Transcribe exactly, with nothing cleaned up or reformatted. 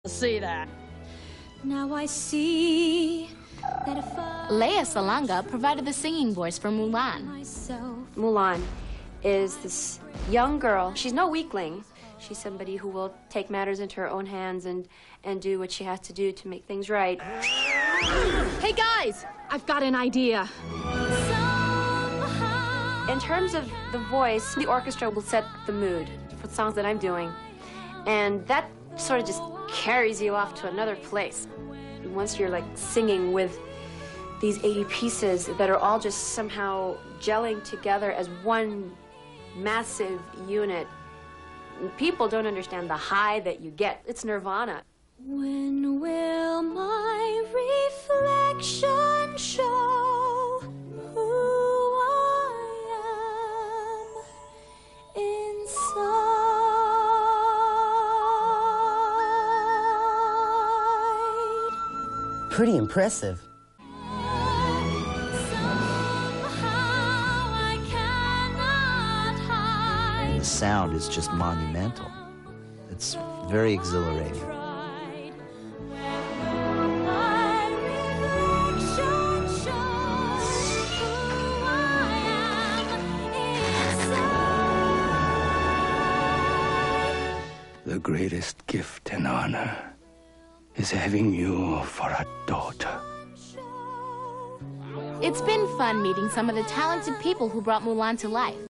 See that. Now I see that if I Lea Salonga provided the singing voice for Mulan. myself Mulan is this young girl. She's no weakling. She's somebody who will take matters into her own hands and, and do what she has to do to make things right. Hey guys, I've got an idea. In terms of the voice, the orchestra will set the mood for the songs that I'm doing. And that sort of just carries you off to another place. Once you're like singing with these eighty pieces that are all just somehow gelling together as one massive unit, people don't understand the high that you get. It's nirvana. When will my reflection show who I am inside? Pretty impressive. Somehow I cannot hide. The sound is just monumental. It's very exhilarating. The greatest gift and honor is having you for a daughter. It's been fun meeting some of the talented people who brought Mulan to life.